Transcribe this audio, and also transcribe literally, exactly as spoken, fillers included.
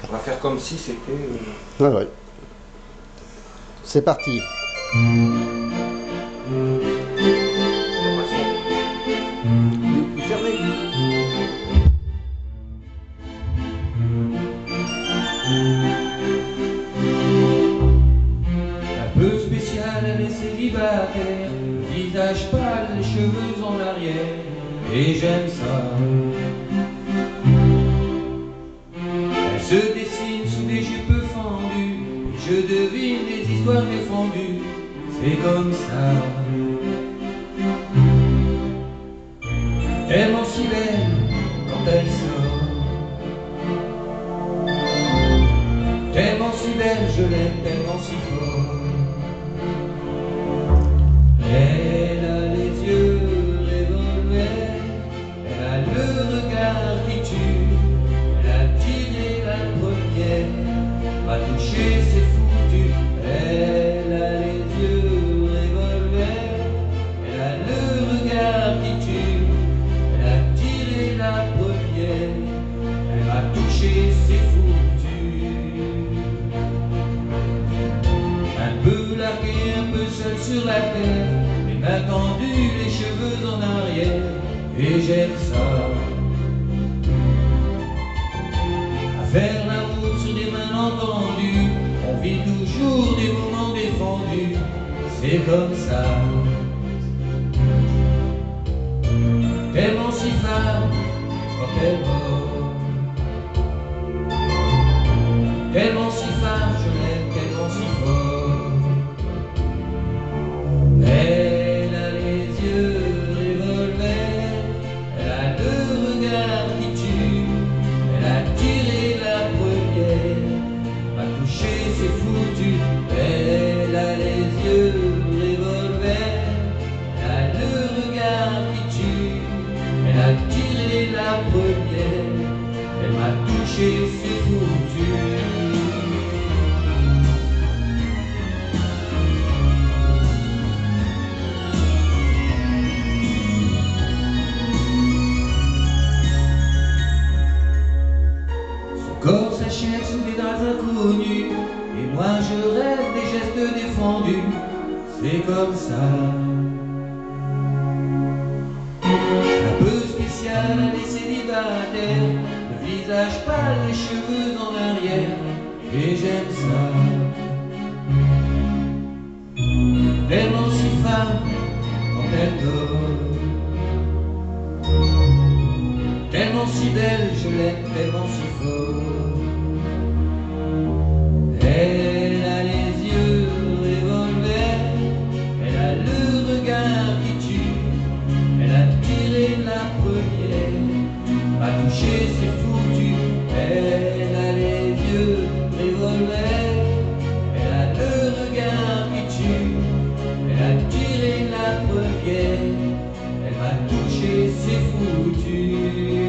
On va faire comme si c'était... Euh... Ouais, ouais. C'est parti. Fermez. Un peu spécial, elle est célibataire, visage pâle, les cheveux en arrière, et j'aime ça. Elle se dessine sous des jupes fendues, et je devine des histoires défendues, c'est comme ça. Tellement si belle quand elle sort, tellement si belle, je l'aime tellement si fort. Elle a les yeux revolver, elle a le regard qui tue, elle a tiré la première, m'a touché, c'est foutu. Elle a les yeux revolver, elle a le regard qui tue, elle a tiré la première, elle m'a touché, c'est foutu. Un peu largué, un peu seul sur la terre, les mains tendues, les cheveux en arrière, et j'aime ça. À faire l'amour sur des mains entendues, on vit toujours des moments défendus, c'est comme ça. Tellement si femme quand elle mord, tellement si femme, je l'aime tellement si fort. Elle a les yeux revolver, elle a le regard qui tue, elle a tiré la première, m'a touché, c'est foutu. Elle a les yeux revolver, elle a le regard qui tue, elle a tiré la première, elle m'a touché, c'est foutu. Son corps s'achève sous des draps inconnus, et moi je rêve des gestes défendus, c'est comme ça. Un peu spécial, elle est célibataire, le visage pâle, les cheveux en arrière, et j'aime ça. Tellement si femme quand elle dort, tellement si belle, je l'aime tellement si fort. Elle a les yeux revolver, elle a le regard qui tue, elle a tiré la première, m'a touché, c'est foutu. Elle a les yeux revolver, elle a le regard qui tue, elle a tiré la première, elle m'a touché, c'est foutu.